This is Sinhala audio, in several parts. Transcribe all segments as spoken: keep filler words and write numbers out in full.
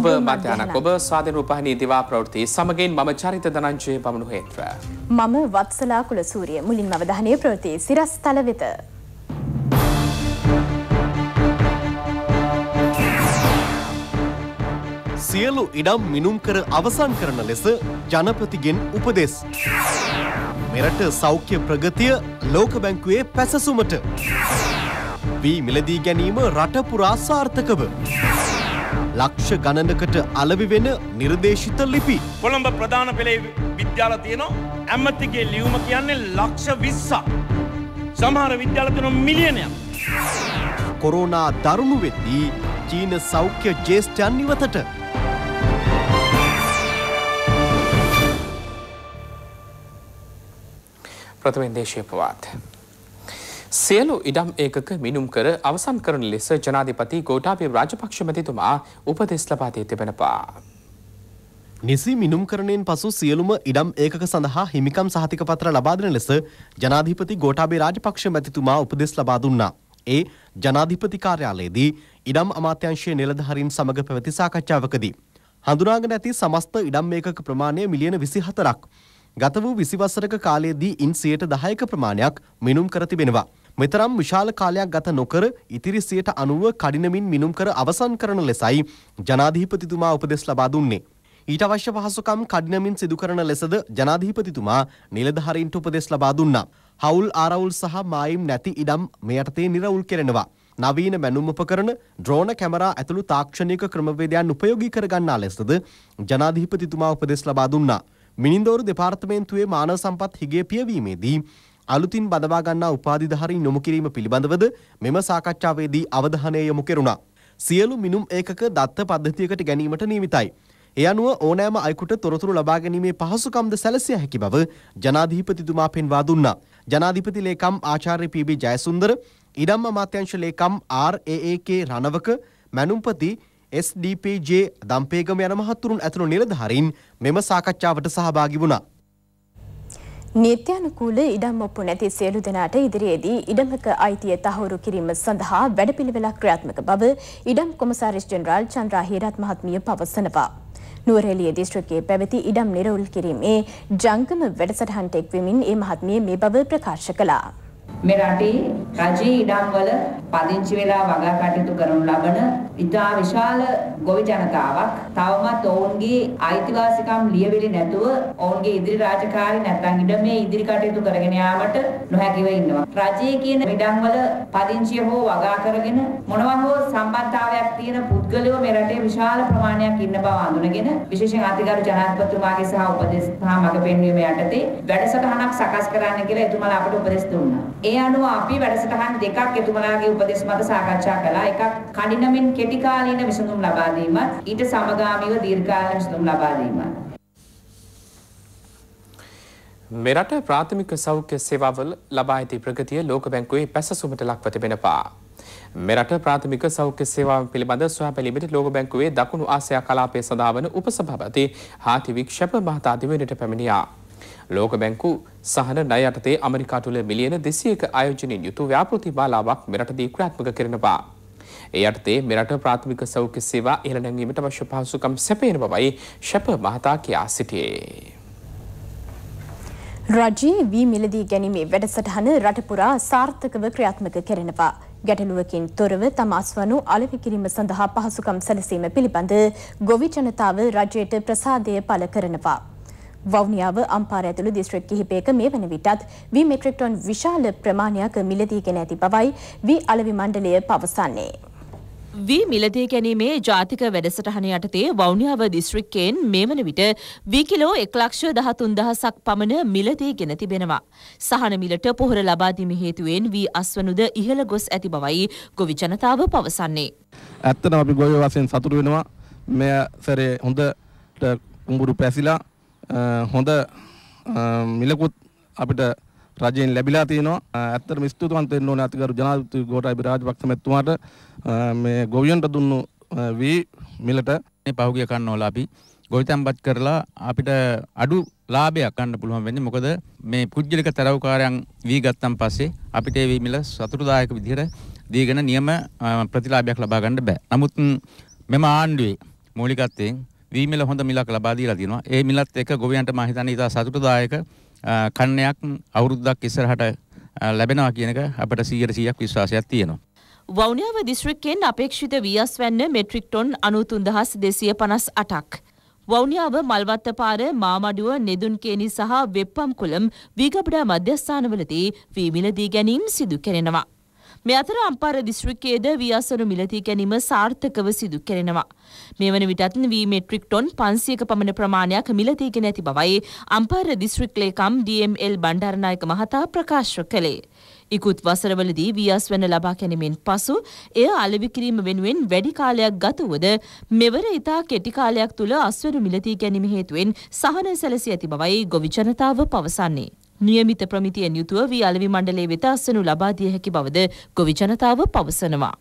සුබ මධ්‍යහනක් ඔබ ස්වාධීන රූපවාහිනී දිවා ප්‍රවෘත්ති සමගින් මම චරිත ධනංජය පමණු හේත්ව මම වත්සලා කුලසූරිය මුලින්ම අවධානය ප්‍රවෘත්ති සිරස්තල වෙත සියලු ඉඩම් මිනුම් කර අවසන් කරන ලෙස ජනපතිගෙන් උපදෙස් මෙරට සෞඛ්‍ය ප්‍රගතිය ලෝක බැංකුවේ පැසසුමට වී මිලදී ගැනීම රට පුරා සාර්ථකව ලක්ෂ ගණනකට අලෙවි වෙන නිර්දේශිත ලිපි කොළඹ ප්‍රධාන පෙළේ විද්‍යාල තියෙනවා ඇමතිගේ ලියුම කියන්නේ ලක්ෂ විස්සක් සමහර විද්‍යාල තියෙනවා මිලියනයක් කොරෝනා දරුණු වෙද්දී චීන සෞඛ්‍ය ජ්‍යෙෂ්ඨයන් ඉවතට ප්‍රථම දේශීය පවාත් සියලු ඉඩම් ඒකක මිනුම් කර අවසන් කරන ලෙස ජනාධිපති ගෝඨාභය රාජපක්ෂ මැතිතුමා උපදෙස් ලබා දී තිබෙනවා. නිසි මිනුම්කරණයෙන් පසු සියලුම ඉඩම් ඒකක සඳහා හිමිකම් සහතික පත්‍ර ලබා දෙන ලෙස ජනාධිපති ගෝඨාභය රාජපක්ෂ මැතිතුමා උපදෙස් ලබා දුන්නා. ඒ ජනාධිපති කාර්යාලයේදී ඉඩම් අමාත්‍යාංශයේ නිලධාරීන් සමග පැවති සාකච්ඡාවකදී හඳුනාගෙන ඇති සමස්ත ඉඩම් ඒකක ප්‍රමාණය මිලියන විසි හතරක් ගත වූ විසි වසරක කාලයේදී ඉන් සියයට දහයක ප්‍රමාණයක් මිනුම් කර තිබෙනවා. මෙතරම් විශාල කාලයක් ගත නොකර ඉතිරි සියයට අනූව කඩිනමින් මිනුම් කර අවසන් කරන ලෙසයි ජනාධිපතිතුමා උපදෙස් ලබා දුන්නේ. ඊට අවශ්‍ය පහසුකම් කඩිනමින් සිදු කරන ලෙසද ජනාධිපතිතුමා නිලධාරීන්ට උපදෙස් ලබා දුන්නා. හවුල් ආරවුල් සහ මායිම් නැති ඉඩම් මේ යටතේ නිරවුල් කෙරෙනවා. නවීන මැනුම් උපකරණ, ඩ්‍රෝන කැමරා ඇතුළු තාක්ෂණික ක්‍රමවේදයන් උපයෝගී කර ගන්නා ලෙසද ජනාධිපතිතුමා උපදෙස් ලබා දුන්නා. මිනින්දෝරු දෙපාර්තමේන්තුවේ මානව සම්පත් හිගේ පියවීමේදී අලුතින් බදවා ගන්නා උපාධිධාරීන් යොමු කිරීම පිළිබඳවද මෙම සාකච්ඡාවේදී අවධානය යොමු කෙරුණා. සියලු මිනුම් ඒකක දත්ත පද්ධතියකට ගැනීමට නියමිතයි. ඒ අනුව ඕනෑම අයෙකුට තොරතුරු ලබා ගැනීමේ පහසුකම්ද සැලසිය හැකි බව ජනාධිපතිතුමා පෙන්වා දුන්නා. ජනාධිපති ලේකම් ආචාර්ය පී.බී. ජයසුන්දර, ඉඩම් අමාත්‍යාංශ ලේකම් R A A K Ranawaka, මැනුම්පති S D P J Dampegama යන මහතුරුන් ඇතුළු නිලධාරීන් මෙම සාකච්ඡාවට සහභාගී වුණා. නීත්‍යානුකූල ඉඩම් ඔප්පු නැති සියලු දෙනාට ඉදිරියේදී ඉඩමක අයිතිය තහවුරු කිරීම සඳහා වැඩපිළිවෙලක් ක්‍රියාත්මක බව ඉඩම් කොමසාරිස් ජෙනරාල් චන්ද්‍රා හේරත් මහත්මිය පවසනවා. නුවරඑළිය දිස්ත්‍රික්කයේ පැවති ඉඩම් නිරවුල් කිරීමේ ජංගම වැඩසටහනට එක්වෙමින් ඒ මහත්මිය මේ බව ප්‍රකාශ කළා. මේ රටේ රජයේ ඉඩම් වල පදිංචි වෙලා වගා කටයුතු කරනු ලබන ඉතා විශාල ගොවි ජනතාවක් තවමත් ඔවුන්ගේ අයිතිවාසිකම් ලියවිලි නැතුව ඔවුන්ගේ ඉදිරි රාජකාරී නැත්නම් ඉඩමේ ඉදිරි කටයුතු කරගෙන යාමට නොහැකිව ඉන්නවා. රජයේ කියන ඉඩම් වල පදිංචිය හෝ වගා කරගෙන මොනවා හෝ සම්බන්ධතාවයක් තියෙන පුද්ගලයෝ මේ රටේ විශාල ප්‍රමාණයක් ඉන්න බව අඳුනගෙන විශේෂයෙන් අතිගරු ජනාධිපතිතුමාගේ සහ උපදෙස් සහ මඟ පෙන්වීම යටතේ වැඩසටහනක් සකස් කරන්න කියලා එතුමාලා අපට උපදෙස් දුන්නා. ඒ අනුව අපි වැඩසටහන් දෙකක් එතුමාලාගේ උපදෙස් මත සාකච්ඡා කළා. එකක් කඩිනමින් කෙටි කාලීන විසඳුම් ලබා දීමත්, ඊට සමගාමීව දීර්ඝකාලීන විසඳුම් ලබා දීමත්. මෙරට ප්‍රාථමික සෞඛ්‍ය සේවාවල ලබා ඇති ප්‍රගතිය ලෝක බැංකුවේ පැසසුමට ලක්ව තිබෙනවා. මෙරට ප්‍රාථමික සෞඛ්‍ය සේවාවන් පිළිබඳ සොයා බැලීමට ලෝක බැංකුවේ දකුණු ආසියා කලාපයේ සඳහා වන උපසභාපති හාති වික්ෂප මහතා දිවයිනට පැමිණියා. ලෝක බැංකු සහන ණය යටතේ ඇමරිකා තුළ මිලියන දෙසීයක ආයෝජනයෙන් යුතු ව්‍යාපෘති මාලාවක් මෙරටදී ක්‍රියාත්මක කරනවා. ඒ යටතේ මෙරට ප්‍රාථමික සෞඛ්‍ය සේවා ඉහළ නැංවීමට අවශ්‍ය පහසුකම් සැපයන බවයි ශප මහතා කියා සිටියේ. රජයේ වී මිලදී ගැනීමේ වැඩසටහන රට පුරා සාර්ථකව ක්‍රියාත්මක කරනවා. ගැටලුවකින් තොරව තම අස්වනු අලෙවි කිරීම සඳහා පහසුකම් සැලසීම පිළිබඳ ගොවි ජනතාව රජයට ප්‍රසාදය පළ කරනවා. වවුනියාව අම්පාර ඇතුළු දිස්ත්‍රික් කිහිපයක මේ වන විටත් වී මෙට්‍රික් ටොන් විශාල ප්‍රමාණයක් මිලදීගෙන ඇති බවයි වී අලෙවි මණ්ඩලය පවසන්නේ. වී මිලදී ගැනීමේ ජාතික වැඩසටහන යටතේ වවුනියාව දිස්ත්‍රික්කයෙන් මේ වන විට වී කිලෝ එක් ලක්ෂ දහතුන් දහසක් පමණ මිලදීගෙන තිබෙනවා. සහන මිලට පොහොර ලබා දීම හේතුවෙන් වී අස්වනුද ඉහළ ගොස් ඇති බවයි ගොවි ජනතාව පවසන්නේ. ඇත්තටම අපි ගොවි වශයෙන් සතුටු වෙනවා. මෙය සැරේ හොඳට කුඹුරු පැසිලා හොඳ මිලකුත් අපිට රජයෙන් ලැබිලා තියෙනවා. ඇත්තටම ස්තුතිවන්ත වෙන්න ඕනේ අතිගරු ජනාධිපති ගෝඨාභය රාජපක්ෂ මැතිතුමාට මේ ගොවියන්ට දුන්නු වී මිලට මේ පහුගිය කන්නවල අපි ගොවිතැන්පත් කරලා අපිට අඩු ලාභයක් ගන්න පුළුවන් වෙන්නේ. මොකද මේ පුජ්‍යලික තරවකාරයන් වී ගත්තන් පස්සේ අපිට මේ වී මිල සතුටුදායක විදිහට දීගෙන නියම ප්‍රතිලාභයක් ලබා ගන්න බෑ. නමුත් මෙම ආණ්ඩුවේ මූලිකත්වයෙන් වී මිල හොඳ මිලක් ලබා දීලා තියෙනවා. ඒ මිලත් එක්ක ගොවියන්ට මම හිතන්නේ ඉතා සතුටුදායක කන්නයක් අවුරුද්දක් ඉස්සරහට ලැබෙනවා කියන එක අපිට සීයට සීයක් විශ්වාසයක් තියෙනවා. වවුනියාව දිස්ත්‍රික්කයෙන් අපේක්ෂිත වීයස් වැන්න මෙට්‍රික් ටොන් අනූතුන් දහස් දෙසිය පනස් අටක්. වවුනියාව මල්වත්ත පාර මාමඩුව නෙදුන්කේනි සහ වෙප්පම්කුලම් වීගබඩා මධ්‍යස්ථානවලදී වී මිලදී ගැනීම් සිදු කෙරෙනවා. මේ අතර අම්පාර දිස්ත්‍රික්කයේද වීයාසරු මිලදී ගැනීම සාර්ථකව සිදු කෙරෙනවා. මේ වන විටත් වී මෙට්‍රික් ටොන් පන්සියක පමණ ප්‍රමාණයක් මිලදීගෙන ඇති බවයි අම්පාර දිස්ත්‍රික් ලේකම් ඩී එම් එල් බණ්ඩාරනායක මහතා ප්‍රකාශ කළේ. ඉකුත් වසරවලදී වීයාස් වැන්න ලබා ගැනීමෙන් පසු එය අලෙවි කිරීම වෙනුවෙන් වැඩි කාලයක් ගත වුවද මෙවර ඉතා කෙටි කාලයක් තුළ අස්වැනු මිලදී ගැනීම හේතුවෙන් සහන සැලසී ඇති බවයි ගොවි ජනතාව පවසන්නේ. නියමිත ප්‍රමිතියෙන් යුතුව වී අලෙවි මණ්ඩලයේ වෙත අස්වැනු ලබා දිය හැකි බවද ගොවි ජනතාව පවසනවා.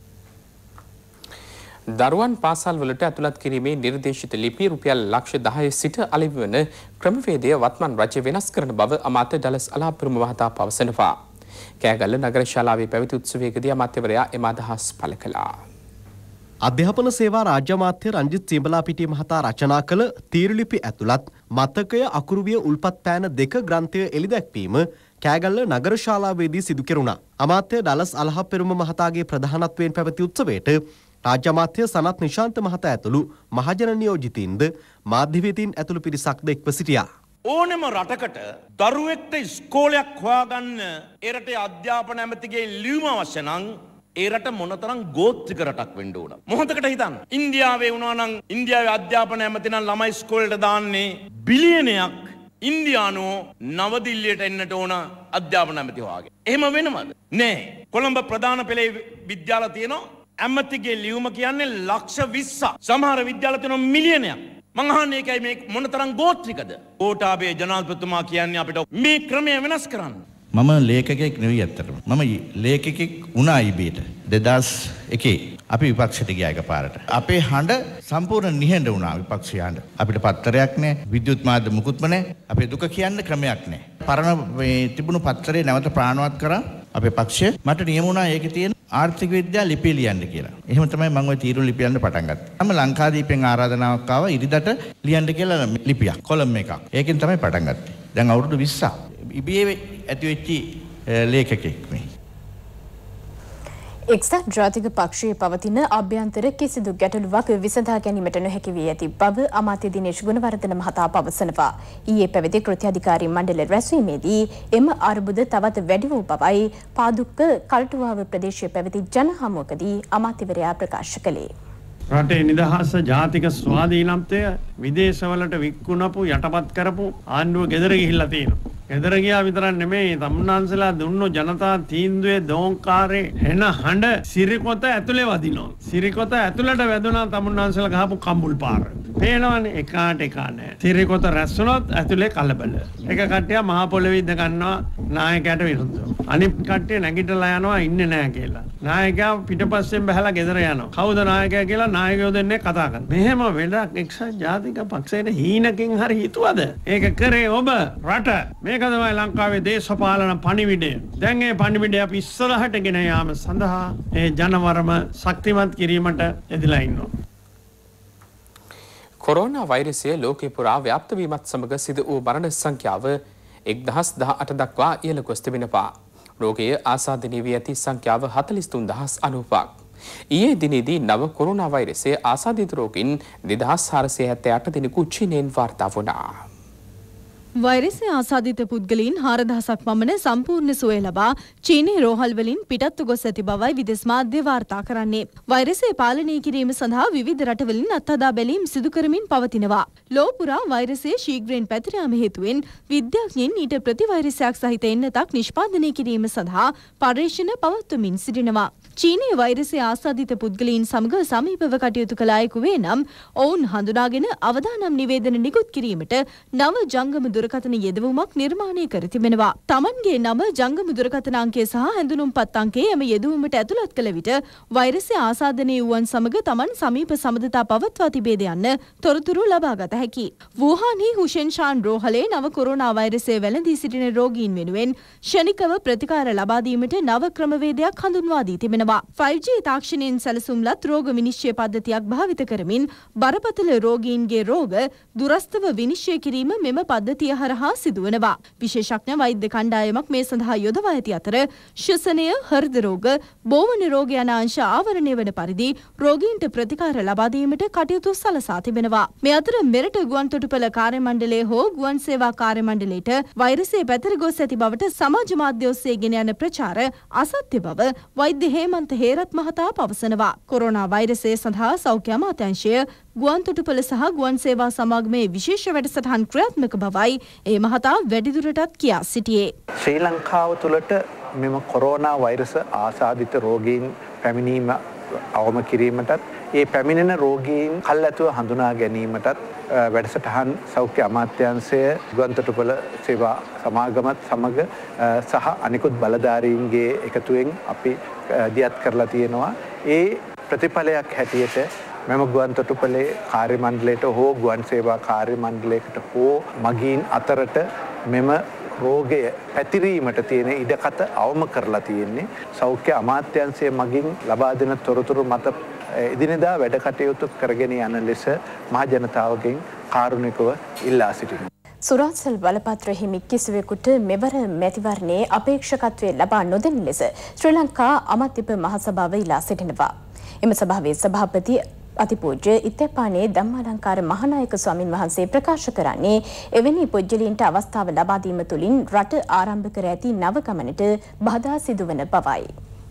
දරුවන් පාසල් වලට ඇතුළත් කිරීමේ නිර්දේශිත ලිපි රුපියල් ලක්ෂ දහය සිට අලෙවි වන ක්‍රමවේදය වත්මන් රජය වෙනස් කරන බව අමාත්‍ය ඩලස් අලාපුරම මහතා පවසනවා. කෑගල්ල නගර ශාලාවේ පැවති උත්සවයකදී අමාත්‍යවරයා එම අදහස් පළ කළා. අධ්‍යාපන සේවා රාජ්‍ය අමාත්‍ය රංජිත් සියඹලාපිටිය මහතා රචනා කළ තීරුලිපි ඇතුළත් මතකය අකුරුවිය උල්පත් පෑන දෙක ග්‍රන්ථය එළිදැක්වීම කෑගල්ල නගර ශාලාවේදී සිදු කෙරුණා. අමාත්‍ය ඩලස් අලහප්පෙරුම මහතාගේ ප්‍රධානත්වයෙන් පැවති උත්සවයට රාජ්‍ය අමාත්‍ය සනත් නිශාන්ත මහතා ඇතුළු මහජන නියෝජිතින්ද මාධ්‍යවේදීන් ඇතුළු පිරිසක්ද එක්ව සිටියා. ඕනෙම රටකට දරුවෙක්ට ඉස්කෝලයක් හොයාගන්න ඒ රටේ අධ්‍යාපන ඇමතිගේ ලියුම අවශ්‍ය නම් ඒ රට මොනතරම් ගෝත්‍රික රටක් වෙන්න ඕන. මොහොතකට හිතන්න. ඉන්දියාවේ වුණා නම් ඉන්දියාවේ අධ්‍යාපන ඇමති නම් ළමයි ඉස්කෝලේට දාන්නේ බිලියනයක් ඉන්දියානෝ නවදිල්ලියට එන්නට ඕන අධ්‍යාපන ඇමති හොයාගෙන. එහෙම වෙනවද? නෑ. කොළඹ ප්‍රධාන පෙළේ විද්‍යාල තියෙනවා. ඇමතිගේ ලියුම කියන්නේ ලක්ෂ විස්සක්. සමහර විද්‍යාල තියෙනවා මිලියනයක්. මං අහන්නේ ඒකයි මේ මොනතරම් ගෝත්‍රිකද? ගෝඨාභය ජනාධිපතිතුමා කියන්නේ අපිට මේ ක්‍රමය වෙනස් කරන්න. මම ලේඛකයෙක් නෙවෙයි ඇත්තටම. මම ලේඛකෙක් වුණා ඉබේට. දෙදහස් එකේ අපි විපක්ෂයට ගියා එකපාරට. අපේ හඬ සම්පූර්ණ නිහඬ වුණා විපක්ෂය හඬ. අපිට පත්තරයක් නැහැ, විද්‍යුත් මාධ්‍ය මුකුත්ම නැහැ. අපේ දුක කියන්න ක්‍රමයක් නැහැ. පරණ මේ තිබුණු පත්තරේ නැවත ප්‍රාණවත් කරා අපේ පක්ෂය. මට නියම වුණා ඒකේ තියෙන ආර්ථික විද්‍යාව ලිපිය ලියන්න කියලා. එහෙම තමයි මම ওই තීරු ලිපියන්න පටන් ගත්තේ. මම ලංකාදීපෙන් ආරාධනාවක් ආවා ඉරිදට ලියන්න කියලා ලිපියක්, කොලම් එකක්. ඒකෙන් තමයි පටන් ගත්තේ. දැන් අවුරුදු විස්සක්. ඉබේ ඇති වෙච්ච ලේඛකෙක් මේ. එක්සත් ජාතික පක්ෂයේ පවතින අභ්‍යන්තර කිසිදු ගැටලුවක් විසඳා ගැනීමට නොහැකි වී ඇති බව අමාත්‍ය දිනේෂ් ගුණවර්ධන මහතා පවසනවා. ඊයේ පැවති කෘත්‍යාධිකාරී මණ්ඩල රැස්වීමේදී එම අර්බුද තවත් වැඩි වූ බවයි පාදුක්ක කල්ටුවාව ප්‍රදේශයේ පැවති ජන හමුවකදී අමාත්‍යවරයා ප්‍රකාශ කළේ. රටේ නිදහස ජාතික ස්වාධීනත්වය විදේශවලට වික්කුණපු යටපත් කරපු ආණ්ඩුව ගෙදර ගිහිල්ලා තියෙනවා. ගෙදර ගියා විතරක් නෙමෙයි තමුන්නාන්සලා දුන්නු ජනතා තීන්දුවේ දෝංකාරේ එන හඬ සිරිකොත ඇතුලේ වදිනවා. සිරිකොත ඇතුලට වැදුනා තමුන්නාන්සලා ගහපු කම්බුල් පාර. පේනවනේ එකාට එකා නෑ. සිරිකොත රැස්සුනොත් ඇතුලේ කලබල. එක කට්ටිය මහ පොළවේ ඉඳ ගන්නවා නායකයාට විරුද්ධව. අනිත් කට්ටිය නැගිටලා යනවා ඉන්නේ නෑ කියලා. නායකයා පිටපස්සෙන් බහලා ගෙදර යනවා. කවුද නායකයා කියලා නායකයෝ දෙන්නේ කතා කරනවා. මෙහෙම වෙලක් එක්සත් ජාතික පක්ෂයේ හීනකින් හරි හිතුවද? ඒක කරේ ඔබ රට. මේක තමයි ලංකාවේ දේශපාලන පණිවිඩය. දැන් මේ පණිවිඩය අපි ඉස්සරහට ගෙන යාම සඳහා ඒ ජනවරම ශක්තිමත් කිරීමට යෙදලා ඉන්නවා. කොරෝනා වෛරසය ලෝකේ පුරා ව්‍යාප්ත වීමත් සමග සිදු වූ මරණ සංඛ්‍යාව එක්දහස් දහඅට දක්වා ඉහළ ගොස් තිබෙනවා. රෝගය ආසාදනය වී ඇති සංඛ්‍යාව හතළිස් තුන් දහස් අනූපක්. ඊයේ දිනේදී නව කොරෝනා වෛරසය ආසාදිත රෝගීන් දෙදහස් හාරසිය හැත්තෑ අට දෙනෙකු චීනයෙන් වාර්තා වුණා. වෛරසය ආසාදිත පුද්ගලයන් හාරදහසක් පමණ සම්පූර්ණ සුවය ලබා චීනයේ රෝහල් වලින් පිටත්ව ගොස් ඇති බවයි විදේශ මාධ්‍ය වාර්තා කරන්නේ. වෛරසය පාලනය කිරීම සඳහා විවිධ රටවලින් අත්හදා බැලීම් සිදු කරමින් පවතිනවා. ලෝ පුරා වෛරසය ශීඝ්‍රයෙන් පැතිර යාම හේතුවෙන් විද්‍යාඥයින් ඊට ප්‍රතිවෛරසයක් සහිත එන්නතක් නිෂ්පාදනය කිරීම සඳහා පර්යේෂණ පවත්වමින් සිටිනවා. චීනයේ වෛරසය ආසාදිත පුද්ගලයන් සමග සමීපව කටයුතු කළ අයෙකු වේ නම් ඔවුන් හඳුනාගෙන අවදානම් නිවේදන නිකුත් කිරීමට නව ජංගම දුරකථන යෙදවුමක් නිර්මාණය කර තිබෙනවා. තමන්ගේ නම ජංගම දුරකථන අංකය සහ හැඳුනුම්පත් අංකය එම යෙදවුමට ඇතුළත් කළ විට වෛරසය ආසාදනය වූවන් සමග තමන් සමීප සබඳතා පවත්වා තිබේද යන්න තොරතුරු ලබා ගත හැකි. වූහානි හුෂෙන්ෂාන් රෝහලේ නව කොරෝනා වෛරසය වැළඳී සිටින රෝගීන් වෙනුවෙන් ෂණිකව ප්‍රතිකාර ලබා දීමට නව ක්‍රමවේදයක් හඳුන්වා දී තිබෙනවා. තිබෙනවා. ෆයිව් ජී තාක්ෂණයෙන් සැලසුම්ලත් රෝග විනිශ්චය පද්ධතියක් භාවිත කරමින් බරපතල රෝගීන්ගේ රෝග දුරස්ථව විනිශ්චය කිරීම මෙම පද්ධතිය හරහා සිදුවනවා. විශේෂඥ වෛද්‍ය කණ්ඩායමක් මේ සඳහා යොදවා ඇති අතර ශ්වසනය, හෘද රෝග, බෝවන රෝග යන අංශ ආවරණය වන පරිදි රෝගීන්ට ප්‍රතිකාර ලබා දීමට කටයුතු සලසා තිබෙනවා. මේ අතර මෙරට ගුවන් තොටුපළ කාර්ය මණ්ඩලය හෝ ගුවන් සේවා කාර්ය මණ්ඩලයට වෛරසය පැතිර ගොස් ඇති බවට සමාජ මාධ්‍ය ඔස්සේ ගෙන යන ප්‍රචාර අසත්‍ය බව වෛද්‍ය හේමන්ත හේරත් මහතා පවසනවා. කොරෝනා වෛරසය සඳහා සෞඛ්‍ය අමාත්‍යාංශය ගුවන් තොටුපළ සහ ගුවන් සේවා සමාගමේ විශේෂ වැඩසටහන් ක්‍රියාත්මක බවයි ඒ මහතා වැඩිදුරටත් කියා සිටියේ. ශ්‍රී ලංකාව තුළට මෙම කොරෝනා වෛරස ආසාදිත රෝගීන් පැමිණීම අවම කිරීමටත් ඒ පැමිණෙන රෝගීන් කල්ැතුව හඳුනා ගැනීමටත් වැඩසටහන් සෞඛ්‍ය අමාත්‍යාංශය ගුවන් තොටුපළ සේවා සමාගමත් සමග සහ අනිකුත් බලධාරීන්ගේ එකතුවෙන් අපි දියත් කරලා තියෙනවා. ඒ ප්‍රතිඵලයක් හැටියට මෙම ගුවන් තොටුපළේ කාර්ය මණ්ඩලයට හෝ ගුවන් සේවා කාර්ය මණ්ඩලයකට හෝ මගීන් අතරට මෙම රෝගය පැතිරීමට තියෙන ඉඩකඩ අවම කරලා තියෙන්නේ. සෞඛ්‍ය අමාත්‍යාංශය මගින් ලබා දෙන තොරතුරු මත එදිනෙදා වැඩ කටයුතු කරගෙන යන ලෙස මහ ජනතාවගෙන් කාරුණිකව ඉල්ලා සිටිනවා. සුරාත්සල් බලපත්‍ර හිමි කිසිවෙකුට මෙවර මැතිවරණයේ අපේක්ෂකත්වයේ ලබා නොදෙන ලෙස ශ්‍රී ලංකා අමාත්‍යප මහසභාව ඉල්ලා සිටිනවා. එම සභාවේ සභාපති අතිපූජ්‍ය ඉත්තේපානේ ධම්මාලංකාර මහානායක ස්වාමින් වහන්සේ ප්‍රකාශ කරන්නේ එවැනි පුජ්‍යලීන්ට අවස්ථාව ලබා දීම තුළින් රට ආරම්භ කර ඇති නව ගමනට බාධා සිදුවන බවයි.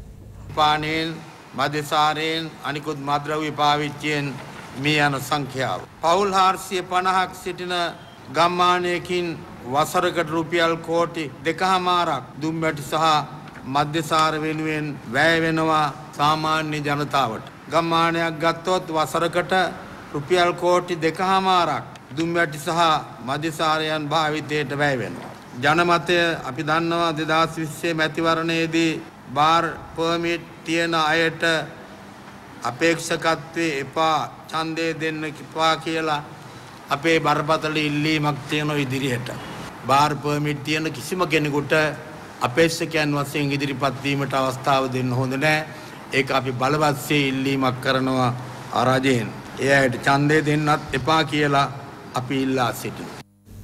පානේන් මධ්‍යසාරයෙන් අනිකුත් මද්‍රව්‍ය පාවිච්චියෙන් මේ යන සංඛ්‍යාව. පවුල් හාරසිය පනහක් සිටින ගම්මානයකින් වසරකට රුපියල් කෝටි දෙකහමාරක් දුම්බැටි සහ මධ්‍යසාර වෙනුවෙන් වැය වෙනවා සාමාන්‍ය ජනතාවට. ගම්මානයක් ගත්තොත් වසරකට රුපියල් කෝටි දෙකහමාරක් දුම්බැටි සහ මධ්‍යසාරයන් භාවිතයට වැය වෙනවා. ජනමතය අපි දන්නවා දෙදාස් විස්සේ මැතිවරණයේදී බාර් පර්මිට් තියෙන අයට අපේක්ෂකත්වයේ එපා ඡන්දය දෙන්න කිපා කියලා අපේ බරපතල ඉල්ලීමක් තියෙන ඉදිරියට. බාර් පර්මිට් තියෙන කිසිම කෙනෙකුට අපේක්ෂකයන් වශයෙන් ඉදිරිපත් වීමට අවස්ථාව දෙන්න හොඳ නැහැ. ඒක අපි බලවත්සේ ඉල්ලීමක් කරනවා රජයෙන්. ඒ අයට ඡන්දය දෙන්නත් එපා කියලා අපි ඉල්ලා සිටිනවා.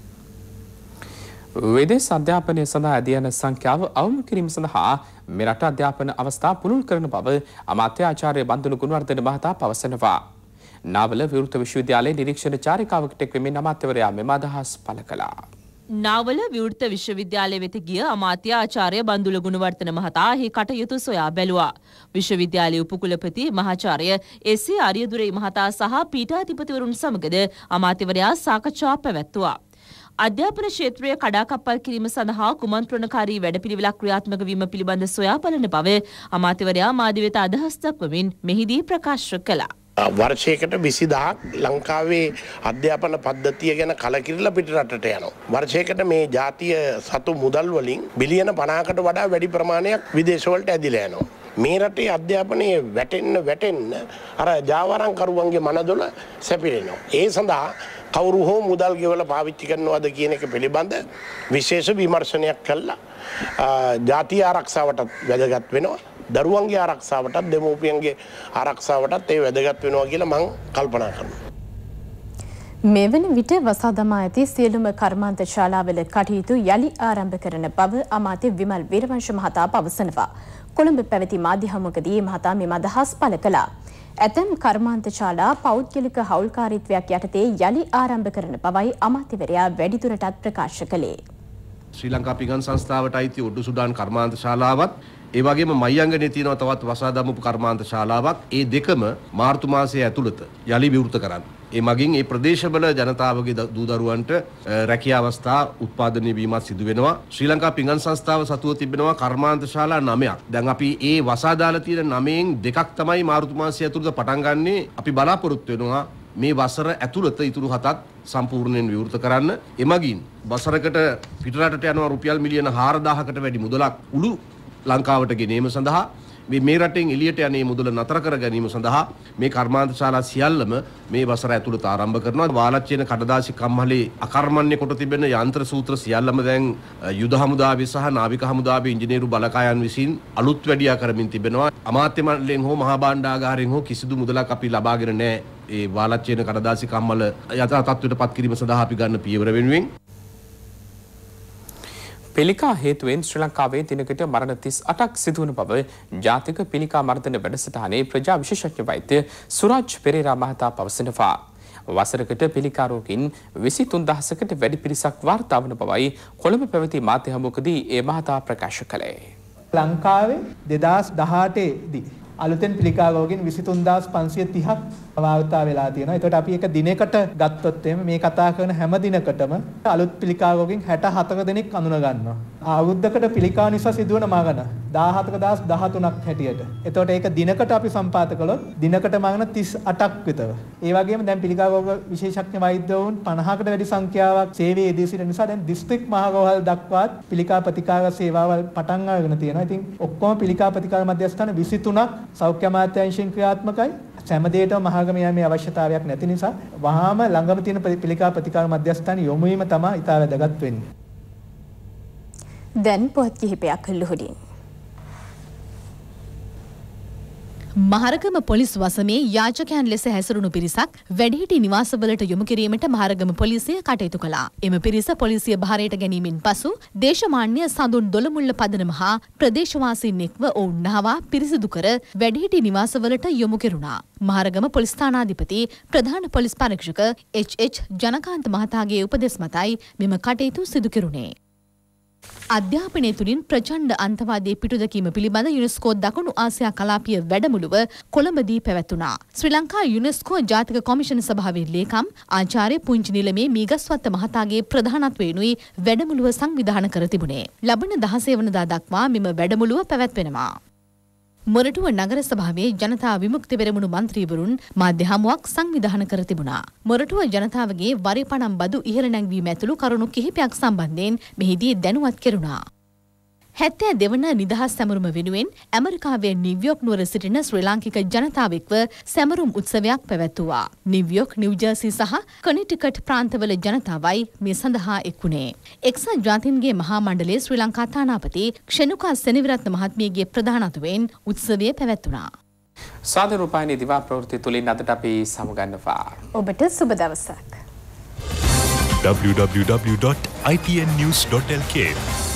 විදේශ අධ්‍යාපනය සඳහා ඇදී යන සංඛ්‍යාව අවම කිරීම සඳහා මෙරට අධ්‍යාපන අවස්ථා පුළුල් කරන බව අමාත්‍ය ආචාර්ය බන්දුණු ගුණවර්ධන මහතා පවසනවා. නාවල විවෘත විශ්වවිද්‍යාලයේ නිරීක්ෂණ චාරිකාවකට එක් වෙමින් අමාත්‍යවරයා මෙම අදහස් පළ කළා. නාවල විවෘත විශ්වවිද්‍යාලය වෙත ගිය අමාත්‍ය ආචාර්ය බන්දුල ගුණවර්ධන මහතා එහි කටයුතු සොයා බැලුවා. විශ්වවිද්‍යාලයේ උපකුලපති මහාචාර්ය එස්.ඒ. ආරියදුරේ මහතා සහ පීඨාධිපතිවරුන් සමගද අමාත්‍යවරයා සාකච්ඡා පැවැත්තුවා. අධ්‍යාපන ක්ෂේත්‍රය කඩාකප්පල් කිරීම සඳහා කුමන්ත්‍රණකාරී වැඩපිළිවෙලක් ක්‍රියාත්මක වීම පිළිබඳ සොයා බලන බව අමාත්‍යවරයා මාධ්‍ය වෙත අදහස් දක්වමින් මෙහිදී ප්‍රකාශ කළා. වර්ෂයකට විසිදහක් ලංකාවේ අධ්‍යාපන පද්ධතිය ගැන කලකිරලා පිටරටට යනවා. වර්ෂයකට මේ ජාතිය සතු මුදල් වලින් බිලියන පනහකට වඩා වැඩි ප්‍රමාණයක් විදේශ වලට ඇදිලා යනවා. මේ රටේ අධ්‍යාපනයේ වැටෙන්න වැටෙන්න අර ජාවාරම්කරුවන්ගේ මනදොල සැපිරෙනවා. ඒ සඳහා කවුරු හෝ මුදල් ගෙවලා පාවිච්චි කරනවද කියන එක පිළිබඳ විශේෂ විමර්ශනයක් කළා. ජාතිය ආරක්ෂාවටත් වැදගත් වෙනවා. දරුවන්ගේ ආරක්ෂාවටත් දෙමව්පියන්ගේ ආරක්ෂාවටත් ඒ වැදගත් වෙනවා කියලා මම කල්පනා කරනවා. මෙවන විට වසා දමා ඇති සියලුම කර්මාන්ත ශාලාවල කටයුතු යළි ආරම්භ කරන බව අමාත්‍ය විමල් වීරවංශ මහතා පවසනවා. කොළඹ පැවති මාධ්‍ය හමුවකදී මහතා මෙම අදහස් පළ කළා. ඇතැම් කර්මාන්ත ශාලා පෞද්ගලික හවුල්කාරීත්වයක් යටතේ යළි ආරම්භ කරන බවයි අමාත්‍යවරයා වැඩිදුරටත් ප්‍රකාශ කළේ. ශ්‍රී ලංකා පිඟන් සංස්ථාවට අයිති ඔඩ්ඩු සුඩාන් කර්මාන්ත ශාලාවත් ඒ වගේම මයංගනේ තියෙනවා තවත් වසා දමපු කර්මාන්ත ශාලාවක්. ඒ දෙකම මාර්තු මාසයේ ඇතුළත යළි විවෘත කරන්න. ඒ මගින් ඒ ප්‍රදේශවල ජනතාවගේ දූ දරුවන්ට රැකියා අවස්ථා උත්පාදනය වීමත් සිදු වෙනවා. ශ්‍රී ලංකා පිඟන් සංස්ථාව සතුව තිබෙනවා කර්මාන්ත ශාලා නවයක්. දැන් අපි ඒ වසා දාලා තියෙන නවයෙන් දෙකක් තමයි මාර්තු මාසයේ ඇතුළත පටන් ගන්නේ. අපි බලාපොරොත්තු වෙනවා මේ වසර ඇතුළත ඉතුරු හතක් සම්පූර්ණයෙන් විවෘත කරන්න. එමගින් වසරකට පිටරටට යනවා රුපියල් මිලියන හාරදාහකට වැඩි මුදලක් උළු ලංකාවට ගෙනීම සඳහා මේ රටෙන් එළියට යන්නේ මුදල නතර කර ගැනීම සඳහා මේ කර්මාන්ත ශාලා සියල්ලම මේ වසර ඇතුළත ආරම්භ කරනවා. වාලච්චේන කඩදාසි කම්හලේ අකර්මණ්‍ය කොට තිබෙන යන්ත්‍ර සූත්‍ර සියල්ලම දැන් යුද හමුදාවේ සහ නාවික හමුදාවේ ඉංජිනේරු බලකායන් විසින් අලුත් වැඩියා කරමින් තිබෙනවා. අමාත්‍ය මණ්ඩලයෙන් හෝ මහා භාණ්ඩාගාරයෙන් හෝ කිසිදු මුදලක් අපි ලබාගෙන නැහැ. ඒ වාලච්චේන කඩදාසි කම්මල යථා තත්ත්වයට පත් කිරීම සඳහා අපි ගන්න පියවර වෙනුවෙන් පිළිකා හේතුවෙන් ශ්‍රී ලංකාවේ දිනකට මරණ තිස් අටක් සිදුවන බව ජාතික පිළිකා මර්දන වැඩසටහනේ ප්‍රජා විශේෂඥ වෛද්‍ය සුරාජ් පෙරේරා මහතා පවසනවා. වසරකට පිළිකා රෝගීන් විසිතුන් දහසකට වැඩි පිරිසක් වාර්තා වන බවයි කොළඹ පැවති මාධ්‍ය හමුවකදී ඒ මහතා ප්‍රකාශ කළේ. ලංකාවේ දෙදාස් දහඅටේ දී අලුතෙන් පිළිකා රෝගීන් විසිතුන් දහස් පන්සිය තිහක් වාර්තා වෙලා තියෙනවා. ඒකට අපි එක දිනයකට ගත්තොත් එimhe මේ කතා කරන හැම දිනකටම අලුත් පිළිකා රෝගීන් හැට හතර දෙනෙක් අඳුන ගන්නවා. අවුරුද්දකට පිළිකා නිසා සිදුවන මරණ දාහතර දහස් දහතුනක් හැටියට. එතකොට ඒක දිනකට අපි සම්පාත කළොත් දිනකට මරණ තිස් අටක් විතර. ඒ වගේම දැන් පිළිකා රෝග විශේෂඥ වෛද්‍යවරුන් පනහකට වැඩි සංඛ්‍යාවක් සේවයේ යෙදී සිටින නිසා දැන් දිස්ත්‍රික් මහරෝහල් දක්වාත් පිළිකා ප්‍රතිකාර සේවාවල් පටන් අරගෙන තියෙනවා. ඉතින් ඔක්කොම පිළිකා ප්‍රතිකාර මධ්‍යස්ථාන විසිතුනක් සෞඛ්‍ය අමාත්‍යාංශයෙන් ක්‍රියාත්මකයි. සෑමදේටම මහාගම යෑමේ අවශ්‍යතාවයක් නැති නිසා වහාම ළඟම තියෙන පිළිකා ප්‍රතිකාර මධ්‍යස්ථාන යොමු වීම තමයි ඉතා වැදගත් වෙන්නේ. දැන් පොත් කිහිපයක් ලුහුඩින්. මහරගම පොලිස් වසමේ යාචකයන් ලෙස හැසිරුණු පිරිසක් වැඩිහිටි නිවාසවලට යොමු කිරීමට මහරගම පොලිසිය කටයුතු කළා. එම පිරිස පොලිසිය භාරයට ගැනීමෙන් පසු දේශමාන්‍ය සඳුන් දොළමුල්ල පදනම හා ප්‍රදේශවාසීන් එක්ව ඔවුන් නහවා පිරිසිදු කර වැඩිහිටි නිවාසවලට යොමු කෙරුණා. මහරගම පොලිස් ස්ථානාධිපති ප්‍රධාන පොලිස් පරීක්ෂක එච් එච් ජනකාන්ත මහතාගේ උපදෙස් මතයි මෙම කටයුතු සිදු කෙරුණේ. අධ්‍යාපනය තුළින් ප්‍රචණ්ඩ අන්තවාදී පිටුදකීම පිළිබඳ යුනෙස්කෝ දකුණු ආසියා කලාපීය වැඩමුළුව කොළඹදී පැවැත්වුණා. ශ්‍රී ලංකා යුනෙස්කෝ ජාතික කොමිෂන් සභාවේ ලේකම් ආචාර්ය පුංචි නිලමේ මීගස්වත්ත මහතාගේ ප්‍රධානත්වයෙනුයි වැඩමුළුව සංවිධානය කර තිබුණේ. ලබන දහසේ වනදා දක්වා මෙම වැඩමුළුව පැවැත්වෙනවා. මොරටුව නගර සභාවේ ජනතා විමුක්ති පෙරමුණු මන්ත්‍රීවරුන් මාධ්‍ය හමුවක් සංවිධානය කර තිබුණා. මොරටුව ජනතාවගේ වරිපණම් බදු ඉහළ නැංවීම ඇතුළු කරුණු කිහිපයක් සම්බන්ධයෙන් මෙහිදී දැනුවත් කෙරුණා. හැත්තෑ දෙවන නිදහස් සැමරුම වෙනුවෙන් ඇමරිකාවේ නිව්යෝක් නුවර සිටින ශ්‍රී ලාංකික ජනතාව එක්ව සැමරුම් උත්සවයක් පැවැත්වුවා. නිව්යෝක්, නිව්ජර්සි සහ කනෙටිකට් ප්‍රාන්තවල ජනතාවයි මේ සඳහා එක්වුණේ. එක්සත් ජාතීන්ගේ මහා මණ්ඩලයේ ශ්‍රී ලංකා තානාපති ක්ෂණුකා සෙනවිරත්න මහත්මියගේ ප්‍රධානත්වයෙන් උත්සවය පැවැත්වුණා. සාද රූපాయని දිවා ප්‍රවෘත්ති තුලින් අදට අපි සමුගන්නවා. ඔබට සුබ දවසක්. w w w dot i t n news dot l k